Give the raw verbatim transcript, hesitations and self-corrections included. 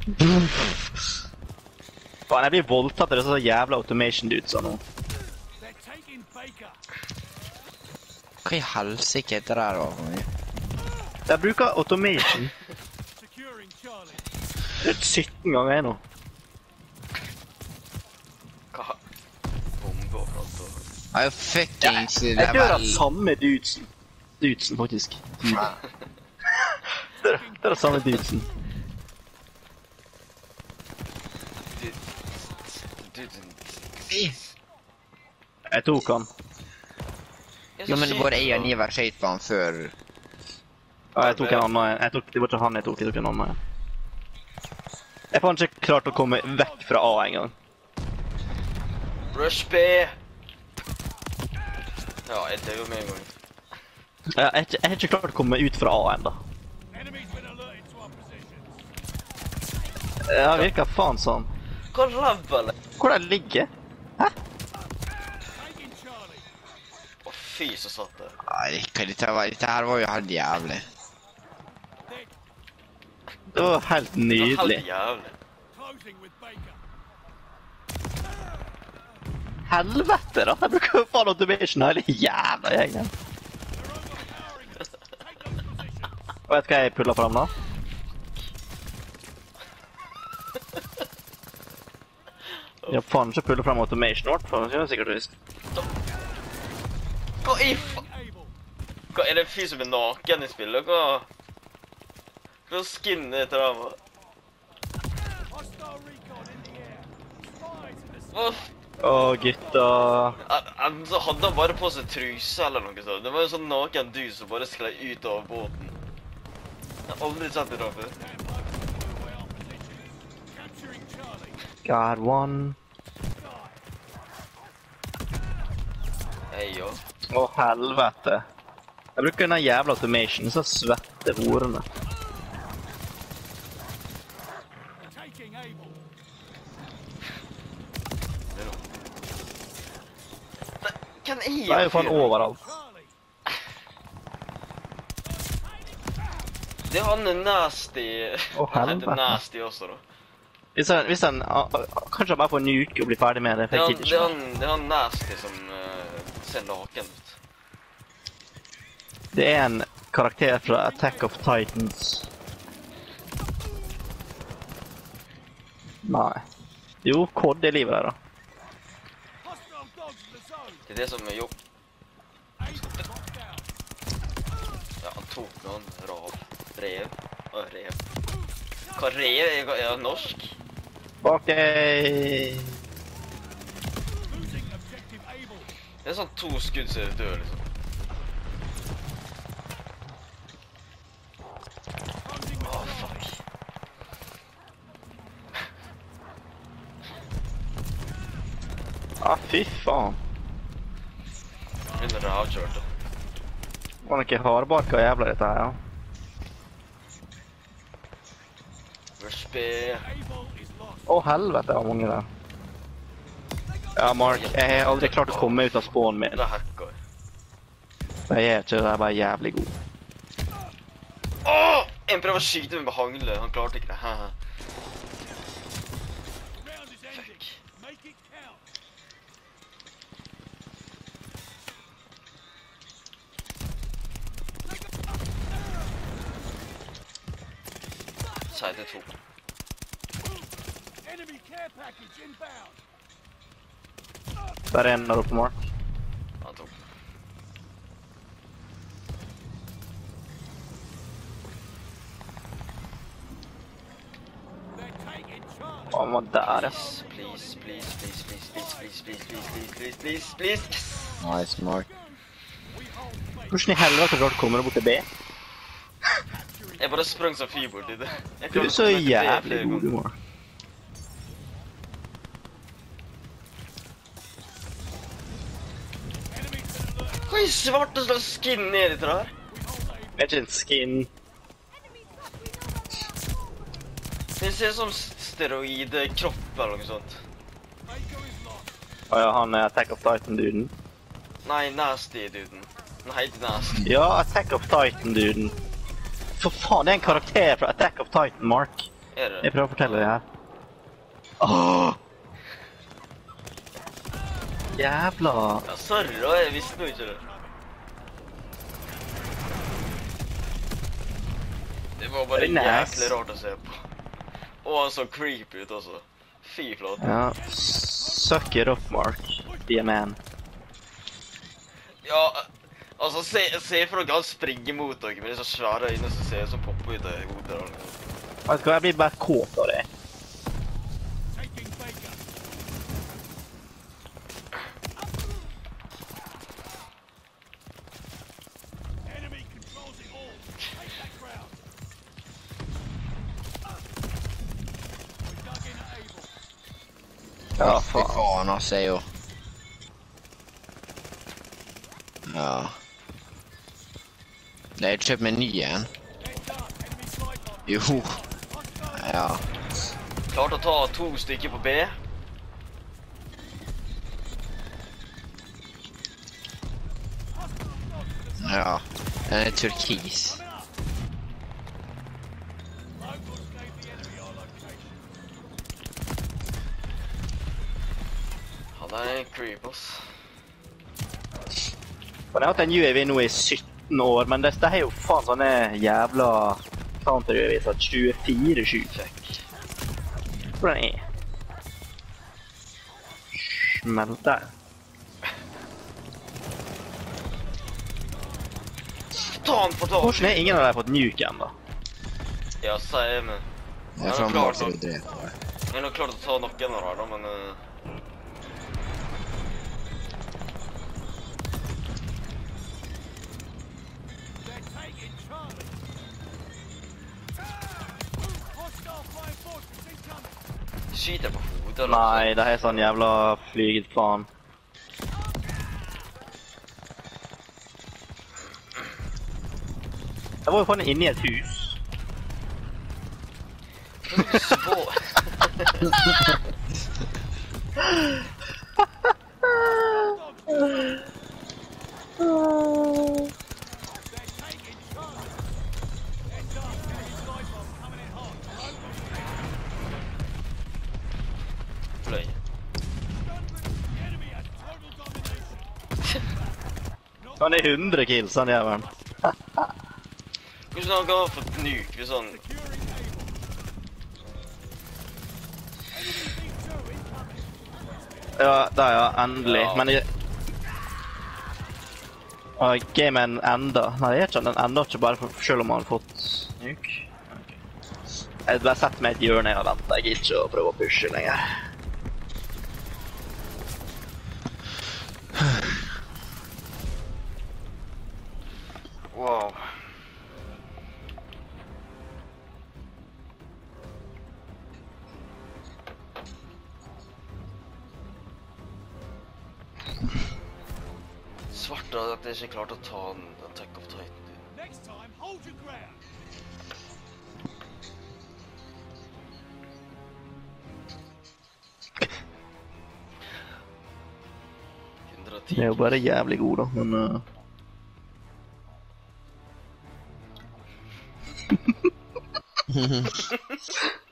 Faen, jeg blir voldtatt av det så jævla automation-dudes nå. Hva i helsike heter det her da? Jeg bruker automation. Det er sytten ganger jeg nå. Hva? Bombe og front og... Nei, fuckings Jeg dør av samme dudesen. Dudesen, faktisk. Det er samme dudesen. Jeg tok han. Jo, men både jeg og Nivar skjøt på han før. Ja, jeg tok en annen. Jeg tok, det var ikke han jeg tok, jeg tok en annen. Jeg får ikke klart å komme vekk fra A en gang. Rush B! Ja, jeg tar jo med en gang. Jeg har ikke, ikke klart å komme ut fra A enda. Ja, det virker faen sånn. Hva rævvel? Hvor det ligger? Hæ? Å, fy så satt det. Nei, hva dette var? Dette her var jo helt jævlig. Det var helt Det var nydelig. helt jævlig. Helvete da, jeg bruker jo faen automation hele jævla gjengen. Og vet du hva jeg puller frem da? Jeg faen ikke puller frem automation vårt, for det er sikkert visst. Hva i fa... Hva, er det en fyr som er naken i spillet? Hva... Hva skin er dette der, hva? Hva? Åh, gutta. Han- han så hadde han bare på seg truse eller noe sånt. Det var en sånn naken du som bare sklei ut av båten. Jeg har aldri sett det da før. Got one. Hei, ja. Åh, helvete. Jeg bruker denne jævla automation, så svetter ordene. Hvem er Det er jo faen overalt. Det er han er nasty. Å, Han heter helvete. nasty også, da. Hvis han, hvis han ah, ah, kanskje han bare får en uke og blir ferdig med det, Det for er jeg han, gidder det er ikke. han, det er han nasty som uh, ser naken ut. Det er en karakter fra Attack of Titans. Nei. Jo, Cod er livet der da. Det er det som er jobb. Ja, han tok noen rav. Rev. Å, rev. Hva rev? Er er han norsk? Ok. Det er sånn to skudd så er det dør, liksom. Åh, fuck. Ah, fy faen. Begynner ravkjørt, da. Var det ikke hardbarka jævla dette her, ja? Rush B. Å, helvete, det var mange der. Ja, Mark, jeg har aldri klart å komme ut av spawnen min. Det er hacker. Jeg er ikke, jeg er bare jævlig god. Åh! En prøver å skyte med behangle. Han klarte ikke det. Haha. Fuck. Side to. Der er en der oppe, Mark. Han tok. Å, han var der, ja. Please, please, please, please, please, please, please, please, please, please, please, please. Yes! Nice, Mark. Hvordan i helvete klart kommer du bort til B? Jeg bare sprang som fyr bort i det. Jeg Du er klarte så å komme til B jævlig flere god, ganger. du, Mark. Hva i svarte slags skin er dette der? Det er ikke en skin. Det ser ut som steroidkropp eller noe sånt. Å ja, han er Attack of Titan-duden. Nei, nasty-duden. Den heter nasty. Ja, Attack of Titan-duden. For faen, det er en karakter fra Attack of Titan, Mark. Er det? Jeg prøver å fortelle det her. Åh! Jævla... Ja, sorry da, jeg visste nå ikke det. Det var bare Very nice. jæklig rart å se på. Og han så creepy ut også. Fy flott. Ja, suck it up, Mark. Be a man. Ja, altså, se, se for dere han springer mot dere med disse svære øynene som ser som popper ut av hodet. Vet du hva, jeg blir bare kåt av det. Ja, Fy faen. faen, altså, jeg jo. Ja. Nei, jeg kjøper meg en ny igjen. Jo. Ja. Klart å ta to stykker på B. Ja. Den er turkis. Han er en creep, ass. Jeg har hatt en U A V nå i sytten år, men dette er jo faen sånne jævla counter-U A V så tjuefire sju. Hvordan er? Smelter. Ta han på tak! Hvordan er ingen av dere fått nuke enda? Ja, sier vi. Jeg er fra Mars og dreper det. Jeg er nok klart å ta noen av her da, men... Uh... Skyter på hodet, eller? Nei, det er sånn jævla flyget faen. Jeg var jo faen inne i et hus. Svå... Fløy. Han er hundre kills, han jævlen. Hvordan han kan ha fått nuke hvis han... Ja, der ja, endelig. Ja. Men jeg... Og gamen enda. Nei, jeg vet ikke, den enda ikke bare for, selv om han har fått nuke. Jeg har bare sett meg et hjørne og ventet. Jeg gir ikke å prøve å pushe lenger. Wow. Svart da, at jeg ikke klarte å ta den Attack of Titan. Next time, hold your ground. hundre og ti. Det er jo bare jævlig god da, men... Uh...